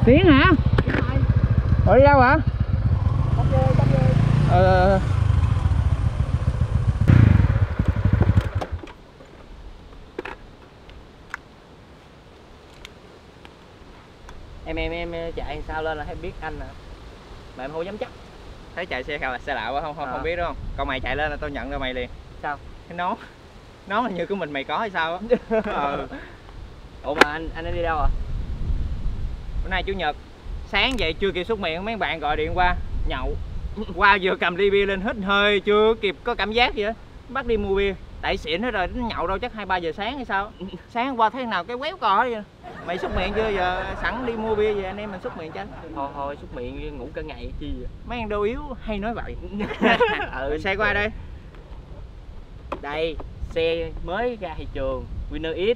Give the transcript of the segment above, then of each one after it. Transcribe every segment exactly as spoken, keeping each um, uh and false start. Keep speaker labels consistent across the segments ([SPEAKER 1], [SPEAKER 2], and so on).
[SPEAKER 1] Tiến hả? Ủa đi đâu hả?
[SPEAKER 2] Tắm vô, tắm vô.
[SPEAKER 1] Ờ...
[SPEAKER 2] Em em em chạy sao lên là hay biết anh nè. Mà em không dám chắc.
[SPEAKER 1] Thấy chạy xe là xe lạ quá không không
[SPEAKER 2] à.
[SPEAKER 1] không biết đúng không? Còn mày chạy lên là tao nhận ra mày liền.
[SPEAKER 2] Sao?
[SPEAKER 1] Cái nón. Nón hình như của mình mày có hay sao á. Ừ.
[SPEAKER 2] Ủa mà anh anh đi đâu à?
[SPEAKER 1] Bữa nay chủ nhật. Sáng dậy chưa kịp xúc miệng mấy bạn gọi điện qua nhậu. Qua vừa cầm ly bia lên hít hơi chưa kịp có cảm giác gì á. Bắt đi mua bia. Tại xỉn hết rồi, nó nhậu đâu chắc hai ba giờ sáng hay sao. Sáng qua thấy nào cái quéo cò vậy. Mày xúc miệng chưa, giờ sẵn đi mua bia về anh em mình xúc miệng cho.
[SPEAKER 2] Thôi thôi xúc miệng ngủ cả ngày chi vậy?
[SPEAKER 1] Mấy anh đâu yếu hay nói vậy. Ừ, xe qua đây.
[SPEAKER 2] Đây, xe mới ra thị trường, Winner X.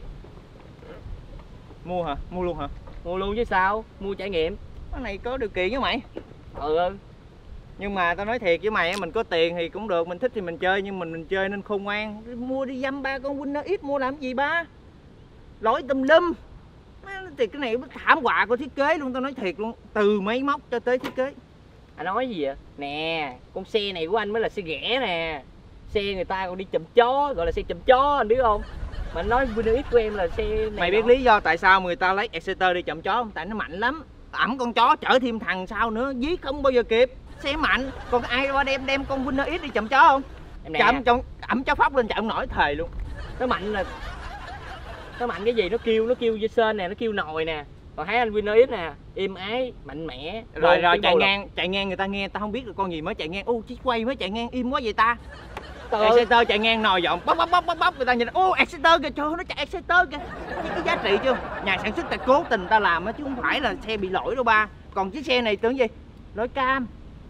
[SPEAKER 1] Mua hả? Mua luôn hả?
[SPEAKER 2] Mua luôn chứ sao? Mua trải nghiệm.
[SPEAKER 1] Cái này có điều kiện với mày.
[SPEAKER 2] Ừ ừ.
[SPEAKER 1] Nhưng mà tao nói thiệt với mày, mình có tiền thì cũng được, mình thích thì mình chơi, nhưng mình mình chơi nên khôn ngoan. Mua đi dăm ba con Winner X mua làm gì ba? Lỗi tùm lum. Thì cái này thảm họa của thiết kế luôn, tao nói thiệt luôn. Từ máy móc cho tới thiết kế.
[SPEAKER 2] Anh nói gì vậy? Nè, con xe này của anh mới là xe rẻ nè. Xe người ta còn đi chụm chó, gọi là xe chụm chó anh biết không? Mà anh nói Winner X của em là xe này.
[SPEAKER 1] Mày biết đó. Lý do tại sao người ta lấy Exciter đi chậm chó không? Tại nó mạnh lắm. Ẩm con chó chở thêm thằng sau nữa, dí không bao giờ kịp. Xe mạnh, còn ai qua đem đem con Winner X đi chậm chó không? Chậm trong ẩm chó phóc lên chậm nổi thề luôn.
[SPEAKER 2] Nó mạnh là nó mạnh cái gì? Nó kêu nó kêu Jason nè, nó kêu nồi nè. Còn thấy anh Winner X nè, êm ái, mạnh mẽ.
[SPEAKER 1] Rồi rồi chạy ngang, chạy ngang người ta nghe, tao không biết là con gì mới chạy ngang. Ô chiếc quay mới chạy ngang im quá vậy ta. Exciter chạy ngang nồi giọng bóc bóc bóc bóc bóc, người ta nhìn ô Exciter kìa, trời ơi, nó chạy Exciter kìa. Cái giá trị chưa? Nhà sản xuất ta cố tình ta làm á chứ không phải là xe bị lỗi đâu ba. Còn chiếc xe này tưởng gì? Lỗi cam.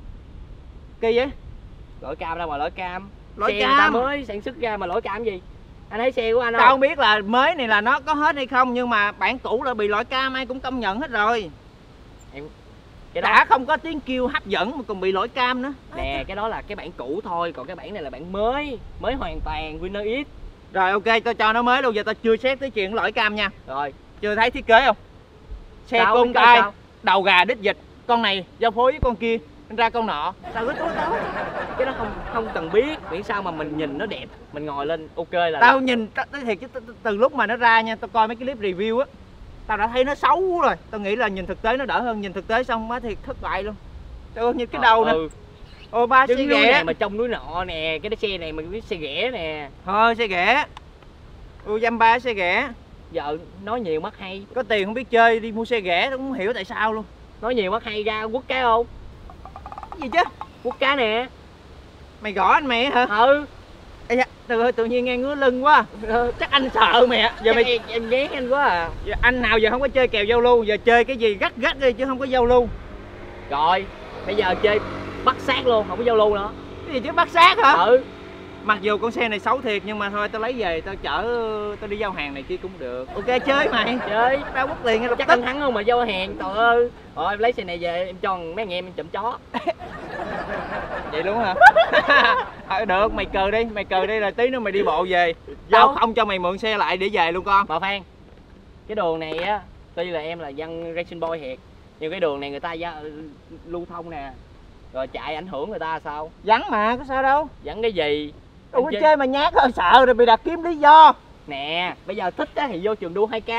[SPEAKER 1] Kỳ vậy?
[SPEAKER 2] Lỗi cam đâu mà lỗi cam.
[SPEAKER 1] Lỗi
[SPEAKER 2] xe
[SPEAKER 1] cam.
[SPEAKER 2] Người ta mới sản xuất ra mà lỗi cam gì? Anh thấy xe của anh không?
[SPEAKER 1] Tao không biết là mới này là nó có hết hay không, nhưng mà bản cũ là bị lỗi cam, ai cũng công nhận hết rồi.
[SPEAKER 2] Em cái đó
[SPEAKER 1] đã không có tiếng kêu hấp dẫn mà còn bị lỗi cam nữa.
[SPEAKER 2] Nè, cái đó là cái bản cũ thôi, còn cái bản này là bản mới, mới hoàn toàn Winner X.
[SPEAKER 1] Rồi ok, tao cho nó mới luôn, giờ tao chưa xét tới chuyện lỗi cam nha.
[SPEAKER 2] Rồi,
[SPEAKER 1] chưa thấy thiết kế không? Xe cung tay, đầu gà đít vịt, con này giao phối với con kia, ra con nọ. Tao cứ tối tối.
[SPEAKER 2] Cái đó không không cần biết, miễn sao mà mình nhìn nó đẹp, mình ngồi lên ok là.
[SPEAKER 1] Tao nhìn tới thiệt chứ từ lúc mà nó ra nha, tao coi mấy cái clip review á, tao đã thấy nó xấu rồi. Tao nghĩ là nhìn thực tế nó đỡ hơn, nhìn thực tế xong á thì thất bại luôn. Tao nhìn cái đầu nè. Ừ. Ô ba xe ghẻ
[SPEAKER 2] này mà trong núi nọ nè, cái xe này mình biết xe ghẻ nè.
[SPEAKER 1] Thôi xe ghẻ. Ô dăm ba xe ghẻ.
[SPEAKER 2] Giờ nói nhiều mất hay.
[SPEAKER 1] Có tiền không biết chơi đi mua xe ghẻ, tao cũng không hiểu tại sao luôn.
[SPEAKER 2] Nói nhiều mất hay, ra quất cái không?
[SPEAKER 1] Cái gì chứ?
[SPEAKER 2] Quất cá nè.
[SPEAKER 1] Mày gõ anh mày hả?
[SPEAKER 2] Ừ.
[SPEAKER 1] Ê da, tự, tự nhiên nghe ngứa lưng quá. Ừ, chắc anh sợ mày ạ.
[SPEAKER 2] Giờ mày em, em ghét anh quá à.
[SPEAKER 1] Giờ anh nào giờ không có chơi kèo giao lưu, giờ chơi cái gì gắt gắt đi chứ không có giao lưu.
[SPEAKER 2] Rồi, bây giờ chơi bắt sát luôn, không có giao lưu nữa.
[SPEAKER 1] Cái gì chứ bắt sát hả?
[SPEAKER 2] Ừ.
[SPEAKER 1] Mặc dù con xe này xấu thiệt nhưng mà thôi tao lấy về tao chở tao đi giao hàng này kia cũng được. Ok chơi mày.
[SPEAKER 2] Chơi.
[SPEAKER 1] Tao quất tiền
[SPEAKER 2] chắc anh thắng không mà giao hàng, trời ơi. Rồi em lấy xe này về em cho mấy anh em em chụm chó.
[SPEAKER 1] Vậy luôn hả? À, được mày cờ đi, mày cờ đi rồi tí nữa mày đi bộ về. Tao không cho mày mượn xe lại để về luôn con.
[SPEAKER 2] Bà Phan, cái đường này á, tuy là em là dân racing boy thiệt, nhưng cái đường này người ta gia, lưu thông nè, rồi chạy ảnh hưởng người ta sao?
[SPEAKER 1] Vắng mà, có sao đâu.
[SPEAKER 2] Vắng cái gì?
[SPEAKER 1] Ủa chơi... chơi mà nhát thôi, sợ rồi bị đặt kiếm lý do.
[SPEAKER 2] Nè, bây giờ thích á thì vô trường đua hai K.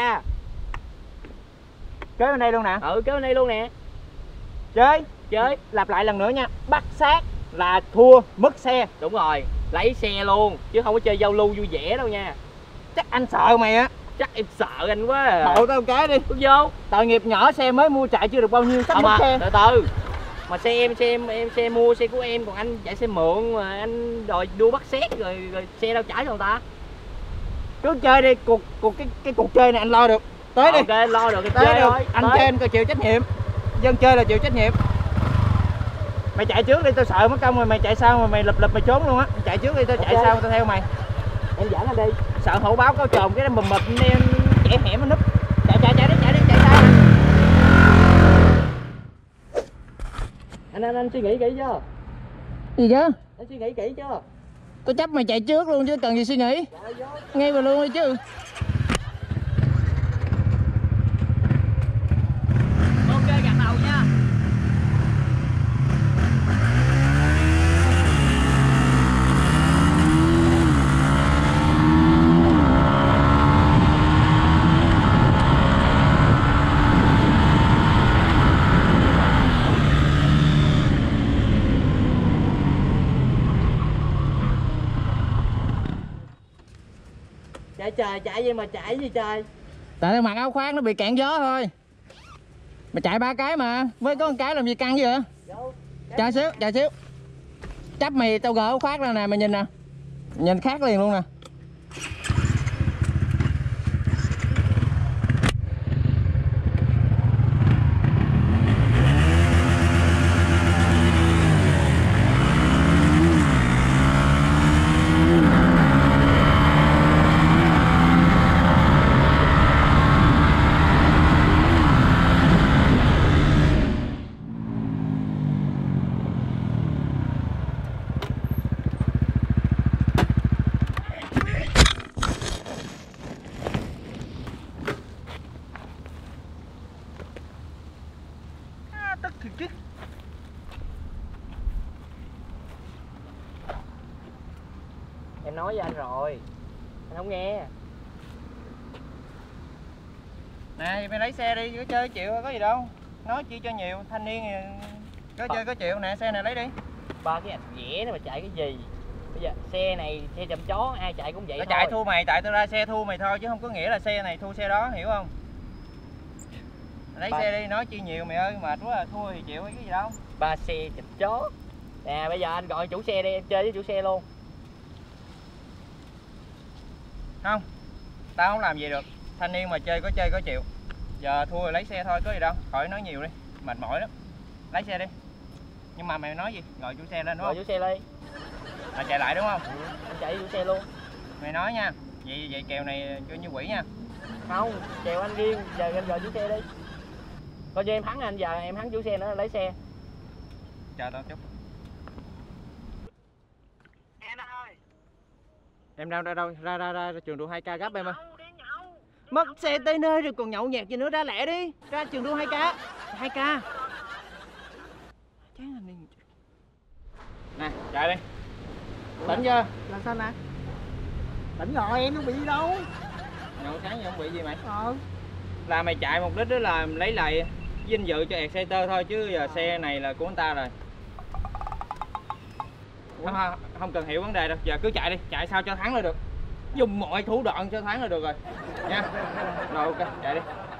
[SPEAKER 1] Kế bên đây luôn nè.
[SPEAKER 2] Ừ, kế bên đây luôn nè.
[SPEAKER 1] Chơi.
[SPEAKER 2] Chơi.
[SPEAKER 1] Lặp lại lần nữa nha, bắt sát là thua, mất xe.
[SPEAKER 2] Đúng rồi, lấy xe luôn, chứ không có chơi giao lưu vui vẻ đâu nha.
[SPEAKER 1] Chắc anh sợ mày á.
[SPEAKER 2] Chắc em sợ anh quá à.
[SPEAKER 1] Hộ tao cái đi.
[SPEAKER 2] Bước vô.
[SPEAKER 1] Tội nghiệp nhỏ xe mới mua chạy chưa được bao nhiêu, sắp mất xe.
[SPEAKER 2] Từ từ. Mà xe em, xe em, em xe mua xe của em, còn anh chạy xe mượn mà anh đòi đua bắt xét rồi, rồi xe đâu chở cho người ta.
[SPEAKER 1] Cứ chơi đi, cuộc cuộc cái cái cuộc chơi này anh lo được. Tới đi.
[SPEAKER 2] Ok, lo được cái
[SPEAKER 1] tới
[SPEAKER 2] chơi
[SPEAKER 1] được.
[SPEAKER 2] thôi.
[SPEAKER 1] Anh chơi anh coi chịu trách nhiệm. Dân chơi là chịu trách nhiệm. Mày chạy trước đi, tao sợ mất công rồi mày chạy sau mà mày lập lập mày trốn luôn á. Chạy trước đi, tao chạy okay. Sau tao theo mày.
[SPEAKER 2] Em dẫn anh đi.
[SPEAKER 1] Sợ hổ báo cáo trồn cái nó mầm mập em chạy hẻm nó núp. Chạy chạy chạy đi, chạy đi, chạy sao?
[SPEAKER 2] Anh anh anh suy nghĩ kỹ chưa?
[SPEAKER 1] Gì chứ?
[SPEAKER 2] Anh suy nghĩ kỹ chưa?
[SPEAKER 1] Tôi chấp mày chạy trước luôn chứ cần gì suy nghĩ. Ngay vào luôn đi chứ.
[SPEAKER 2] Ok trời, chạy gì mà chạy gì trời.
[SPEAKER 1] Tại nó mặc áo khoác nó bị cản gió thôi. Mà chạy ba cái mà, với có một cái làm gì căng vậy? Chờ xíu, chờ xíu. Chấp mày tao gỡ áo khoác ra nè, mày nhìn nè. Nhìn khác liền luôn nè. Tức thiệt chứ.
[SPEAKER 2] Em nói với anh rồi, anh không nghe.
[SPEAKER 1] Nè mày lấy xe đi, có chơi chịu có gì đâu. Nói chi cho nhiều, thanh niên có chơi có chịu nè, xe này lấy đi.
[SPEAKER 2] Ba cái ảnh vẽ này mà chạy cái gì? Bây giờ xe này xe chậm chó ai chạy cũng vậy
[SPEAKER 1] Tao
[SPEAKER 2] thôi.
[SPEAKER 1] chạy thua mày, tại tao ra xe thua mày thôi chứ không có nghĩa là xe này thua xe đó, hiểu không? Lấy ba... xe đi, nói chi nhiều mày ơi, mệt quá, thua thì chịu cái gì đâu.
[SPEAKER 2] Ba xe chậm chó. Nè bây giờ anh gọi chủ xe đi, em chơi với chủ xe luôn.
[SPEAKER 1] Không, tao không làm gì được. Thanh niên mà chơi có chơi có chịu. Giờ thua rồi lấy xe thôi, có gì đâu, khỏi nói nhiều đi, mệt mỏi lắm. Lấy xe đi. Nhưng mà mày nói gì? Gọi chủ xe lên đúng
[SPEAKER 2] gọi
[SPEAKER 1] không?
[SPEAKER 2] chủ xe lên.
[SPEAKER 1] Là chạy lại đúng không?
[SPEAKER 2] Ừ, anh chạy với chủ xe luôn.
[SPEAKER 1] Mày nói nha, vậy vậy kèo này cho như quỷ nha.
[SPEAKER 2] Không, kèo anh riêng, giờ anh gọi chủ xe đi. Coi như em thắng anh, giờ em thắng chủ xe nữa lấy xe.
[SPEAKER 1] Chờ tao chút.
[SPEAKER 3] Em ơi.
[SPEAKER 1] Em đâu đâu đâu ra ra ra, ra trường đua hai k gấp em ơi. Mất xe tới nơi rồi còn nhậu nhẹt gì nữa, ra lẹ đi. Ra trường đua hai k. hai k. Chán anh đi. Nè, chạy đi. Tỉnh chưa?
[SPEAKER 3] Làm sao nè? Tỉnh rồi, em không bị gì đâu.
[SPEAKER 1] Nhậu sáng giờ không bị gì mày?
[SPEAKER 3] Ờ.
[SPEAKER 1] Là mày chạy mục đích đó là lấy lại vinh dự cho Exciter thôi, chứ giờ xe này là của anh ta rồi. Không, không, không cần hiểu vấn đề đâu, giờ cứ chạy đi, chạy sao cho thắng là được. Dùng mọi thủ đoạn cho thắng là được rồi. Nha. Rồi ok, chạy đi.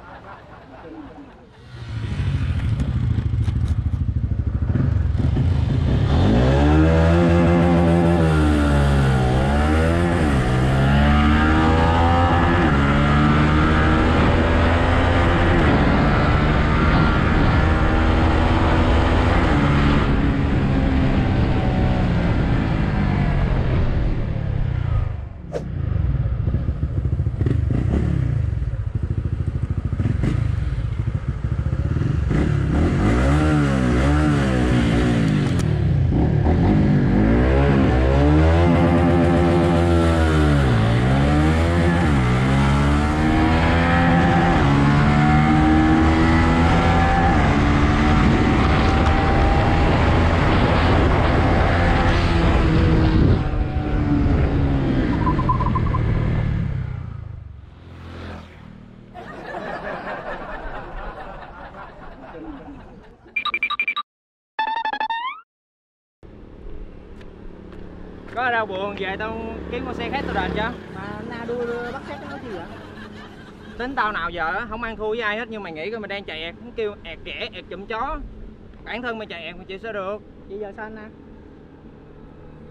[SPEAKER 1] Có ở đâu buồn về tao kiếm con xe khác tao đền cho.
[SPEAKER 3] Mà na đua bắt xét nó gì vậy?
[SPEAKER 1] Tính tao nào giờ không ăn thua với ai hết, nhưng mày nghĩ coi mày đang chạy ẹt, nó kêu ẹt rẻ, ẹt chụm chó. Bản thân mày chạy ẹt mày chịu sao được.
[SPEAKER 3] Vậy giờ sao anh nè?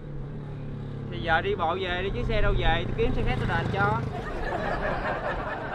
[SPEAKER 1] Thì giờ đi bộ về đi chứ xe đâu về, tao kiếm xe khác tao đền cho.